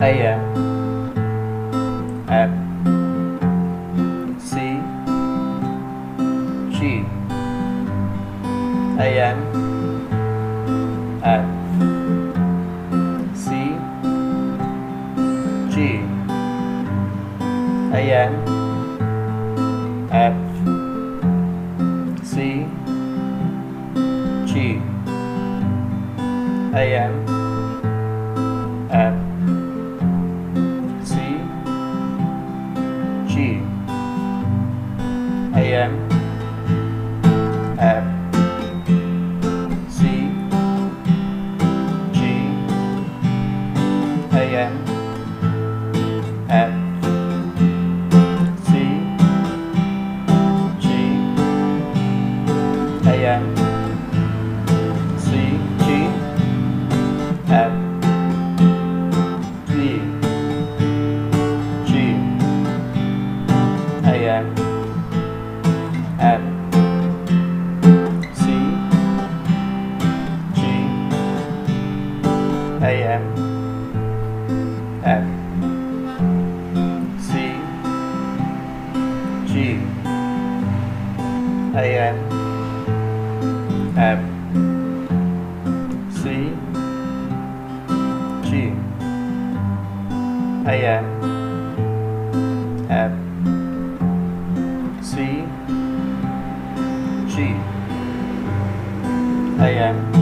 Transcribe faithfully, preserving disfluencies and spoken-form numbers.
A M F C G A M F C G A M F C G A M F C G A M F C G A M F C G A M C G F C G A M F C G A M F C G A M F C G A M F C G A M